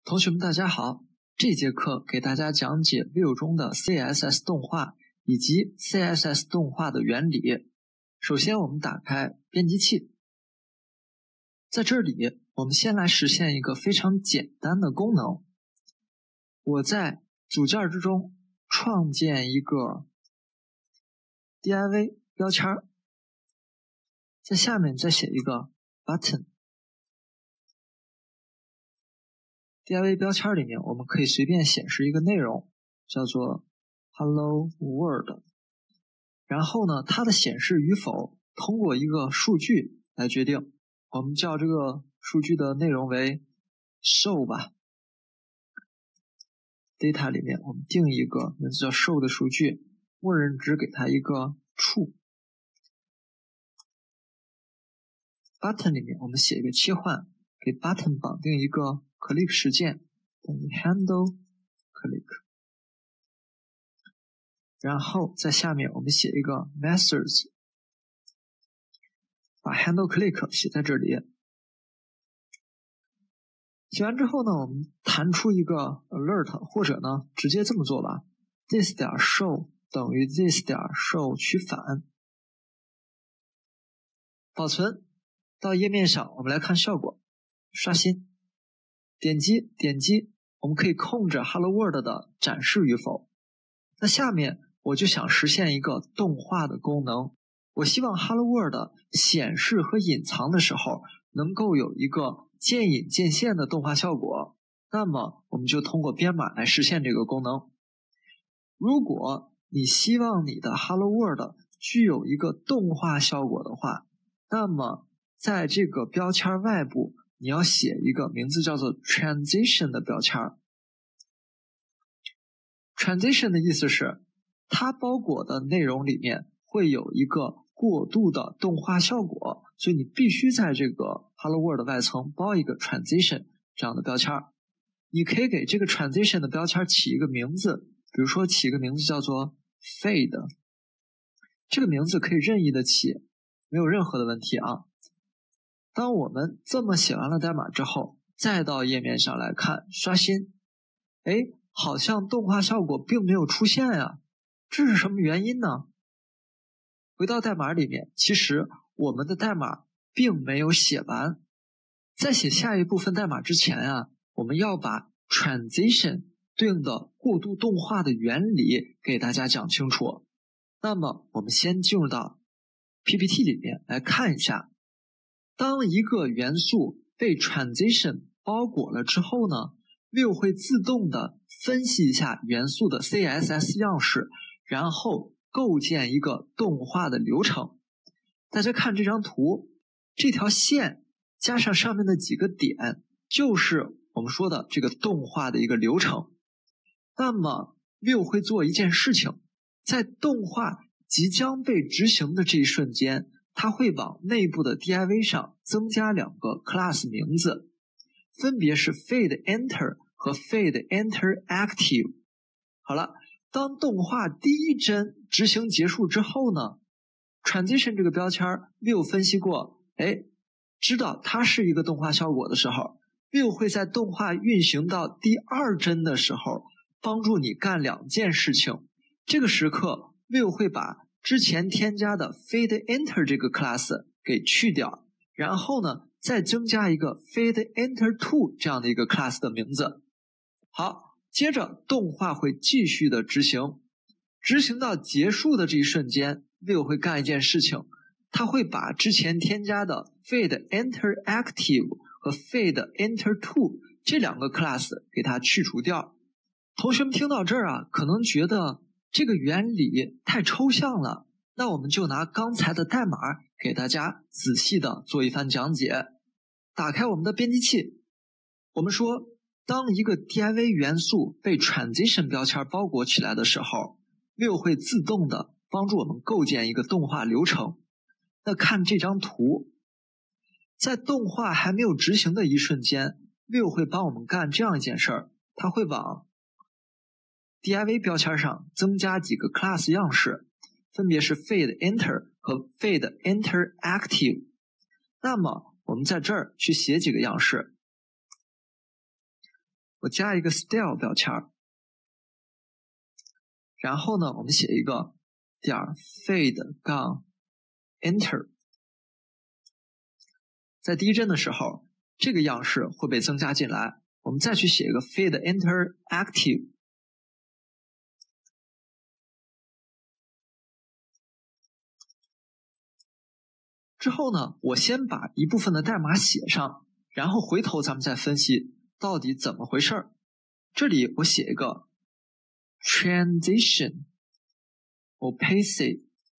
同学们大家好，这节课给大家讲解 Vue 中的 CSS 动画以及 CSS 动画的原理。首先我们打开编辑器，在这里我们先来实现一个非常简单的功能。我在组件之中创建一个 div 标签，在下面再写一个 button。div 标签里面我们可以随便显示一个内容，叫做 Hello World， 然后呢它的显示与否通过一个数据来决定，我们叫这个数据的内容为 show 吧。data 里面我们定一个名字叫 show 的数据，默认值给它一个 true。 button 里面我们写一个切换，给 button 绑定一个 click 事件等于 handle click， 然后在下面我们写一个 methods， 把 handle click 写在这里。写完之后呢，我们弹出一个 alert， 或者呢直接这么做吧， this.show 等于 this.show 取反，保存到页面上，我们来看效果。刷新，点击，我们可以控制 Hello World 的展示与否。那下面我就想实现一个动画的功能，我希望 Hello World 显示和隐藏的时候能够有一个渐隐渐现的动画效果，那么我们就通过编码来实现这个功能。如果你希望你的 Hello World 具有一个动画效果的话，那么在这个标签外部你要写一个名字叫做 transition 的标签。 transition 的意思是它包裹的内容里面会有一个过渡的动画效果，所以你必须在这个 Hello World 外层包一个 transition 这样的标签。你可以给这个 transition 的标签起一个名字，比如说起一个名字叫做 fade， 这个名字可以任意的起，没有任何的问题啊。当我们这么写完了代码之后，再到页面上来看，刷新，好像动画效果并没有出现呀，这是什么原因呢？回到代码里面，其实我们的代码并没有写完，在写下一部分代码之前啊，我们要把 transition 对应的过渡动画的原理给大家讲清楚。那么我们先进入到 PPT 里面来看一下，当一个元素被 transition 包裹了之后呢， Vue 会自动的分析一下元素的 CSS 样式，然后构建一个动画的流程。大家看这张图，这条线加上上面的几个点，就是我们说的这个动画的一个流程。那么 Vue 会做一件事情，在动画即将被执行的这一瞬间，它会往内部的 div 上增加两个 class 名字，分别是 fade_enter 和 fade_enter_active。 好了，当动画第一帧执行结束之后呢， transition 这个标签 Vue 分析过，知道它是一个动画效果的时候， Vue 会在动画运行到第二帧的时候帮助你干两件事情。这个时刻 Vue 会把之前添加的 fade_enter 这个 class 给去掉，然后呢再增加一个 fade_enter_to 这样的一个 class 的名字。好，接着动画会继续的执行，执行到结束的这一瞬间， Vue 会干一件事情，它会把之前添加的 fade_enter_active 和 fade_enter_to 这两个 class 给它去除掉。同学们听到这儿啊，可能觉得这个原理太抽象了，那我们就拿刚才的代码给大家仔细的做一番讲解。打开我们的编辑器，我们说当一个 div 元素被 transition 标签包裹起来的时候， Vue 会自动的帮助我们构建一个动画流程。那看这张图，在动画还没有执行的一瞬间， Vue 会帮我们干这样一件事儿，它会往div 标签上增加几个 class 样式，分别是 fade_enter 和 fade_enter_active。 那么我们在这儿去写几个样式， 我加一个 style 标签，然后呢，我们写一个点 fade 杠 enter。在第一帧的时候，这个样式会被增加进来。我们再去写一个 fade enter active。之后呢，我先把一部分的代码写上，然后回头咱们再分析到底怎么回事儿。这里我写一个 transition opacity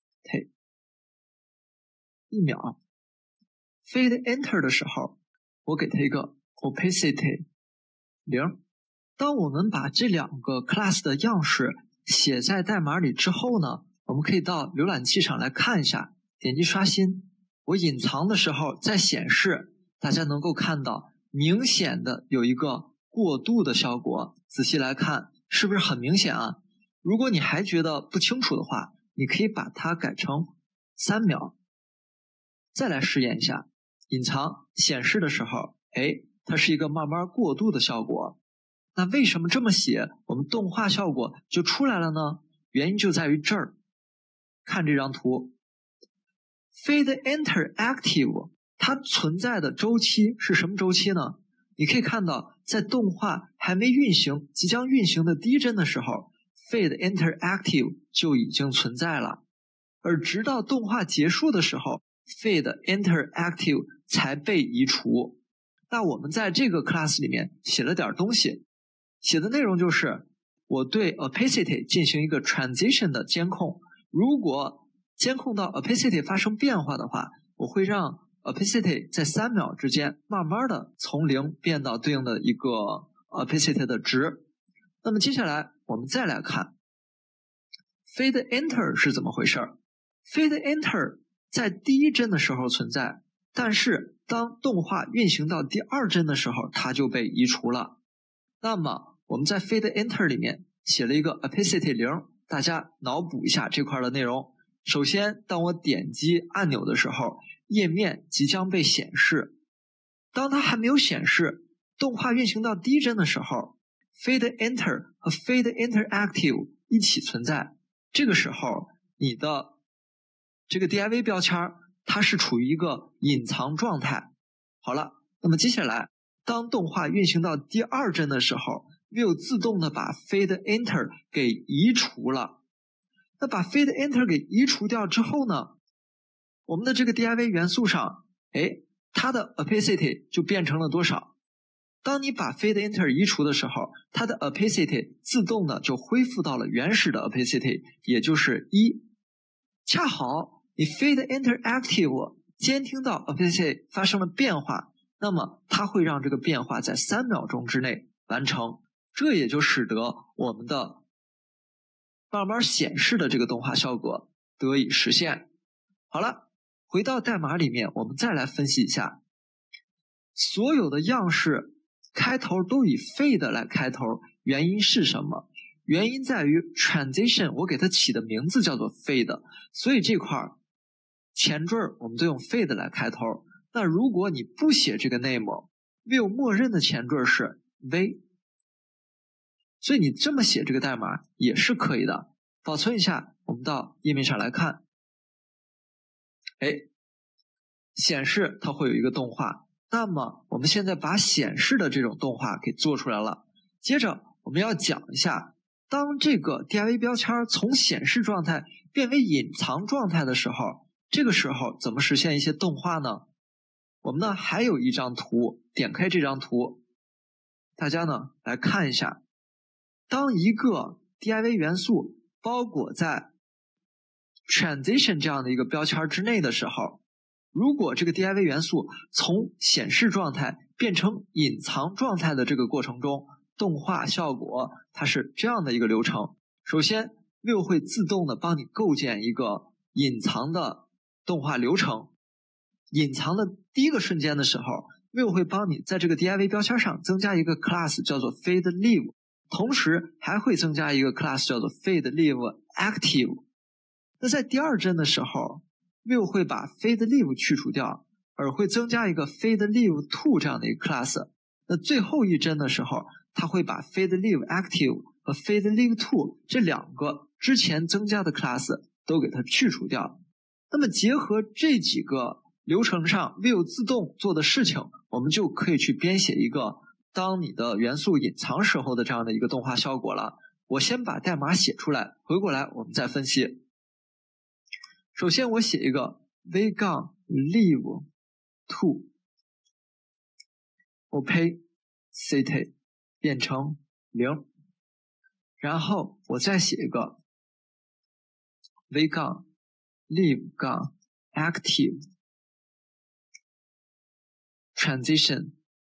1秒 ，fade enter 的时候，我给它一个 opacity 0。当我们把这两个 class 的样式写在代码里之后呢，我们可以到浏览器上来看一下，点击刷新。我隐藏的时候再显示，大家能够看到明显的有一个过渡的效果。仔细来看，是不是很明显啊？如果你还觉得不清楚的话，你可以把它改成3秒。再来试验一下，隐藏显示的时候，它是一个慢慢过渡的效果。那为什么这么写，我们动画效果就出来了呢？原因就在于这儿，看这张图 ，fade enter active 它存在的周期是什么周期呢？你可以看到，在动画还没运行、即将运行的第一帧的时候 ，fade enter active 就已经存在了，而直到动画结束的时候 ，fade enter active 才被移除。那我们在这个 class 里面写了点东西，写的内容就是我对 opacity 进行一个 transition 的监控。如果监控到 opacity 发生变化的话，我会让 opacity 在3秒之间慢慢的从0变到对应的一个 opacity 的值。那么接下来我们再来看 fade enter 是怎么回事。fade enter 在第一帧的时候存在，但是当动画运行到第2帧的时候，它就被移除了。那么我们在 fade enter 里面写了一个 opacity 0，大家脑补一下这块的内容。首先，当我点击按钮的时候，页面即将被显示。当它还没有显示，动画运行到第一帧的时候 ，fade enter 和 fade enter active 一起存在。这个时候，你的这个 div 标签它是处于一个隐藏状态。好了，那么接下来，当动画运行到第2帧的时候 ，Vue 自动的把 fade enter 给移除了。那把 fade enter 给移除掉之后呢，我们的这个 div 元素上，它的 opacity 就变成了多少？当你把 fade enter 移除的时候，它的 opacity 自动的就恢复到了原始的 opacity， 也就是1。恰好你 fade enter active 监听到 opacity 发生了变化，那么它会让这个变化在3秒钟之内完成，这也就使得我们的慢慢显示的这个动画效果得以实现。好了，回到代码里面，我们再来分析一下，所有的样式开头都以 fade 来开头，原因是什么？原因在于 transition 我给它起的名字叫做 fade， 所以这块前缀我们都用 fade 来开头。那如果你不写这个 name，Vue 默认的前缀是 v， 所以你这么写这个代码也是可以的。保存一下，我们到页面上来看，显示它会有一个动画。那么我们现在把显示的这种动画给做出来了。接着我们要讲一下，当这个 div 标签从显示状态变为隐藏状态的时候，这个时候怎么实现一些动画呢？我们呢还有一张图，点开这张图，大家呢来看一下，当一个 div 元素包裹在 transition 这样的一个标签之内的时候，如果这个 div 元素从显示状态变成隐藏状态的这个过程中，动画效果它是这样的一个流程。首先 Vue 会自动的帮你构建一个隐藏的动画流程。隐藏的第一个瞬间的时候， Vue 会帮你在这个 div 标签上增加一个 class 叫做 fade leave， 同时还会增加一个 class 叫做 fade leave active。 那在第2帧的时候， Vue 会把 fade leave 去除掉，而会增加一个 fade leave to 这样的一个 class。 那最后一帧的时候， 它会把 fadLiveActive 和fadLiveTo 这两个之前增加的 class 都给它去除掉。那么结合这几个流程上 Vue 自动做的事情，我们就可以去编写一个当你的元素隐藏时候的这样的一个动画效果了。我先把代码写出来，回过来我们再分析。首先我写一个 v-live to opacity 变成0，然后我再写一个 v-live-active transition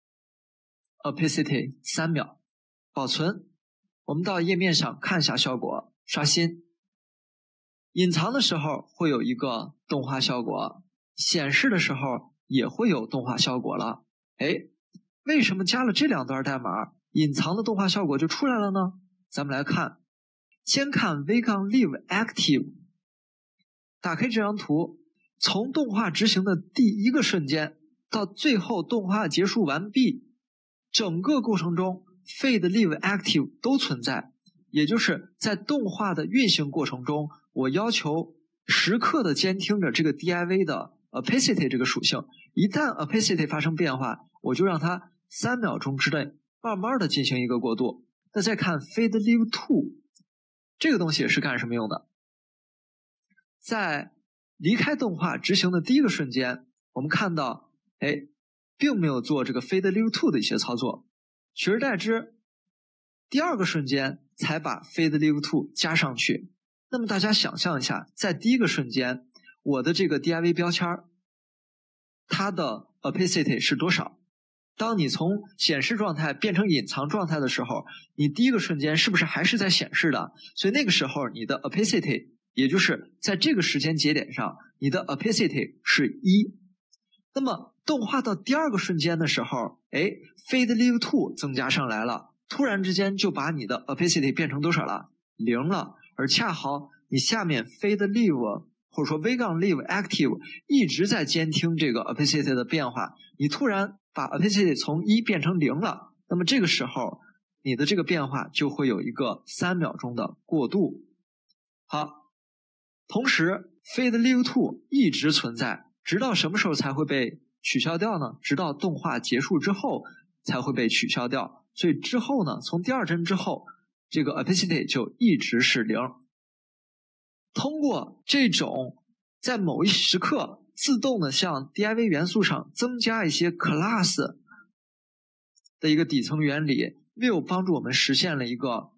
opacity 3秒，保存。我们到页面上看一下效果，刷新。隐藏的时候会有一个动画效果，显示的时候也会有动画效果了。为什么加了这两段代码，隐藏的动画效果就出来了呢？咱们来看，先看 v-live-active， 打开这张图，从动画执行的第一个瞬间到最后动画结束完毕，整个过程中 fadLiveActive 都存在，也就是在动画的运行过程中，我要求时刻的监听着这个 div 的 opacity 这个属性，一旦 opacity 发生变化，我就让它3秒钟之内慢慢的进行一个过渡。那再看 fadLiveTo 这个东西是干什么用的？在离开动画执行的第一个瞬间，我们看到并没有做这个 fadLiveTo 的一些操作，取而代之，第二个瞬间才把 fadLiveTo 加上去。那么大家想象一下，在第一个瞬间，我的这个 div 标签它的 opacity 是多少？当你从显示状态变成隐藏状态的时候，你第一个瞬间是不是还是在显示的？所以那个时候你的 opacity， 也就是在这个时间节点上，你的 opacity 是1。那么动画到第二个瞬间的时候，fadLiveTo 增加上来了，突然之间就把你的 opacity 变成多少了？0了。而恰好你下面 fadLive 或者说 v-live-active 一直在监听这个 opacity 的变化，你突然把 opacity 从1变成0了，那么这个时候你的这个变化就会有一个3秒钟的过渡。好，同时 fadLiveTo 一直存在，直到什么时候才会被取消掉呢？直到动画结束之后才会被取消掉。所以之后呢，从第二帧之后，这个 opacity 就一直是0。通过这种在某一时刻自动的向 div 元素上增加一些 class 的一个底层原理， Vue 帮助我们实现了一个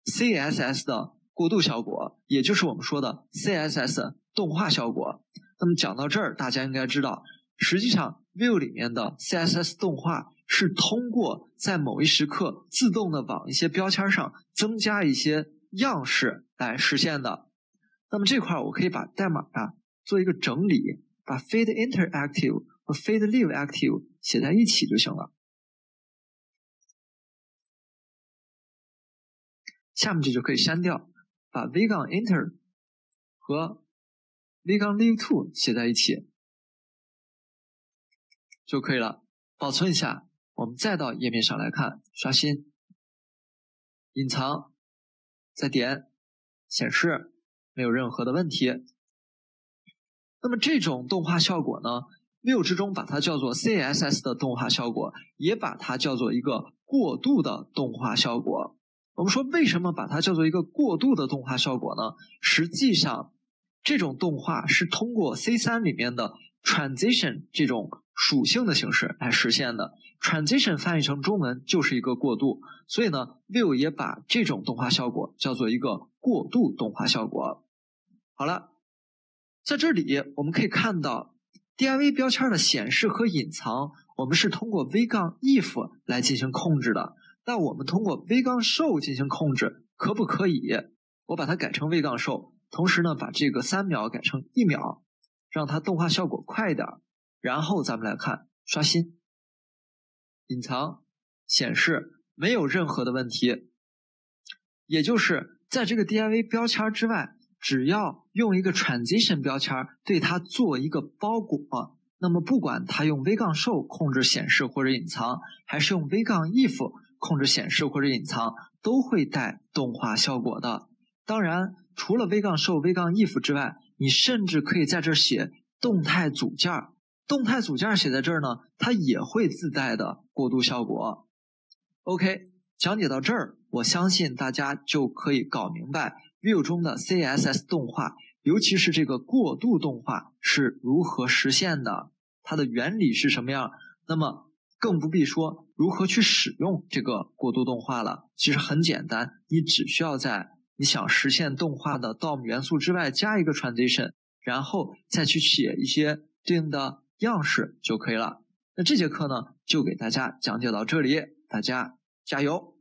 CSS 的过渡效果，也就是我们说的 CSS 动画效果。那么讲到这儿，大家应该知道，实际上 Vue 里面的 CSS 动画是通过在某一时刻自动的往一些标签上增加一些样式来实现的。那么这块我可以把代码做一个整理，把 fadInterActive 和 fadLiveActive 写在一起就行了。下面这就可以删掉，把 v-inter 和 v-live2 写在一起就可以了。保存一下，我们再到页面上来看，刷新，隐藏，再点显示，没有任何的问题。那么这种动画效果呢， Vue 之中把它叫做 CSS 的动画效果，也把它叫做一个过渡的动画效果。我们说为什么把它叫做一个过渡的动画效果呢？实际上这种动画是通过 C3 里面的 transition 这种属性的形式来实现的。 transition 翻译成中文就是一个过渡，所以呢 Vue 也把这种动画效果叫做一个过渡动画效果。好了，在这里我们可以看到 div 标签的显示和隐藏我们是通过 v-if 来进行控制的。那我们通过 v-show 进行控制可不可以？我把它改成 v-show， 同时呢把这个3秒改成1秒，让它动画效果快一点。然后咱们来看，刷新，隐藏，显示，没有任何的问题。也就是在这个 div 标签之外，只要用一个 transition 标签对它做一个包裹，那么不管它用 v-show 控制显示或者隐藏，还是用 v-if 控制显示或者隐藏，都会带动画效果的。当然，除了 v-show、v-if 之外，你甚至可以在这儿写动态组件。动态组件写在这儿呢，它也会自带的过渡效果。OK， 讲解到这儿，我相信大家就可以搞明白 Vue 中的 CSS 动画，尤其是这个过渡动画是如何实现的，它的原理是什么样。那么更不必说如何去使用这个过渡动画了。其实很简单，你只需要在你想实现动画的 DOM 元素之外加一个 transition， 然后再去写一些对应的样式就可以了。那这节课呢，就给大家讲解到这里，大家加油！